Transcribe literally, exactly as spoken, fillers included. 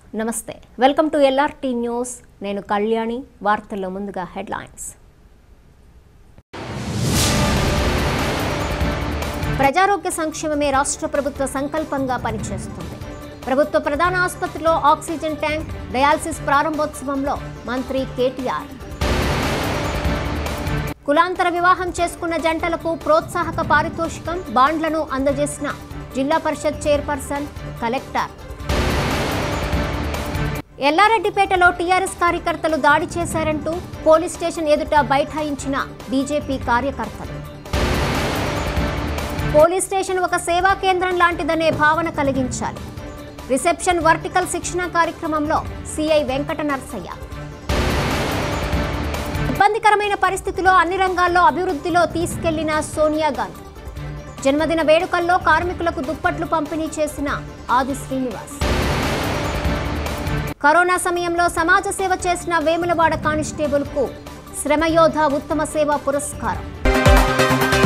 నమస్తే welcome to L R T news నేను కళ్యాణి వార్తల్లో ముందుగా హెడ్లైన్స్ ప్రజారోగ్య సంక్షేమమే రాష్ట్ర ప్రభుత్వ సంకల్పంగా పనిచేస్తుంది ప్రభుత్వ ప్రధాన ఆసుపత్రిలో ఆక్సిజన్ ట్యాంక్ డయాలసిస్ ప్రారంభోత్సవంలో మంత్రి కేటీఆర్ కులాంతర వివాహం చేసుకున్న జంటలకు ప్రోత్సాహక పారితోషికం బాండ్లను అందజేసిన జిల్లా పరిషత్ చైర్పర్సన్ కలెక్టర్ ఎల్లారెడ్డిపేటలో టీఆర్ఎస్ కార్యకర్తలు దాడి చేశారంటూ పోలీస్ స్టేషన్ ఎదుట బైఠాయించిన బీజేపీ కార్యకర్తలు పోలీస్ స్టేషన్ ఒక సేవా కేంద్రం లాంటిదనే భావన కలిగించాలి రిసెప్షన్ వర్టికల్ శిక్షణ కార్యక్రమంలో సిఐ వెంకట నర్సయ్య ఇబ్బందికరమైన పరిస్థితిలో అన్ని రంగాల్లో అభివృద్ధిలో తీసుకెళ్లిన సోనియా గాంధీ జన్మదిన వేడుకల్లో కార్మికులకు దుప్పట్లు పంపిణీ చేసిన ఆది శ్రీనివాస్ కరోనా సమయంలో సమాజ సేవ చేసిన వేములవాడ కానిస్టేబుల్ కు శ్రమయోధ ఉత్తమ సేవ పురస్కారం